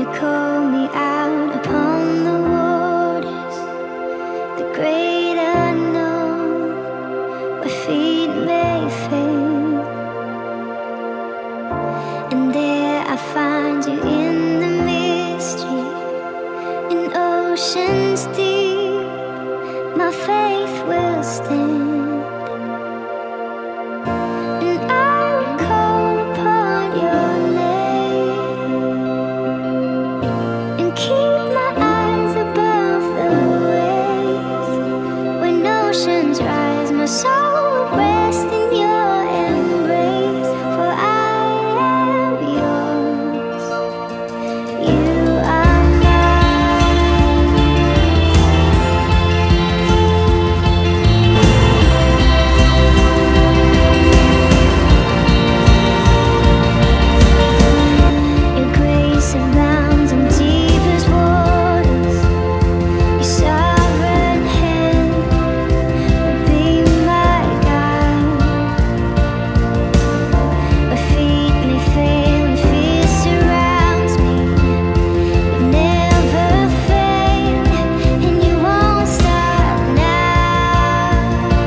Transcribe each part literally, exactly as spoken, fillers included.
call me out upon the waters, the great unknown, where feet may fail. And there I find you in the mystery, in oceans deep, my faith will stand. And I will call upon your name, and keep my eyes above the waves. When oceans rise, my soul will rest in your embrace. For I am yours, you are mine. Your grace abounds in deepest waters. Your sovereign hand will be my guide. My feet may fail and fear surrounds me. You've never failed, and you won't stop now.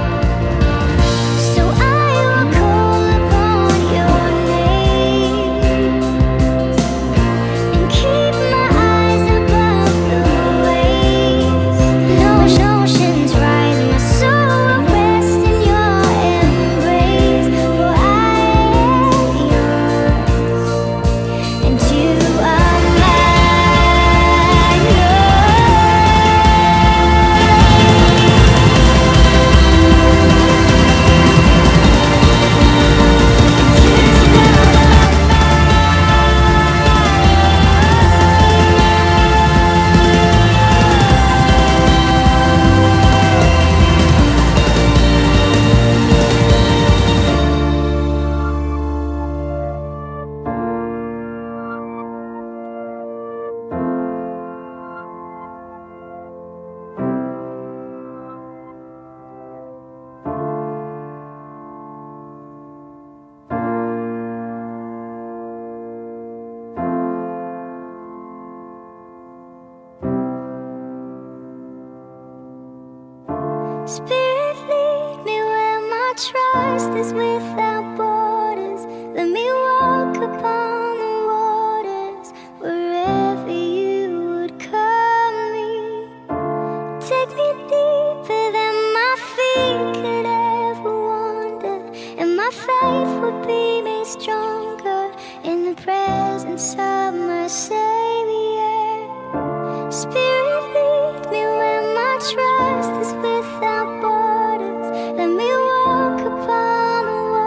So I will call upon your name, and keep my eyes above the waves. When oceans rise, my soul will rest in your embrace. For I am yours, and you are mine. Spirit, lead me where my trust is without borders. Let me walk upon the waters, wherever you would call me. Take me deeper than my feet could ever wander, and my faith would be made stronger in the presence of my Savior. Spirit, lead me where my trust is without borders. Let me walk upon the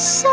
so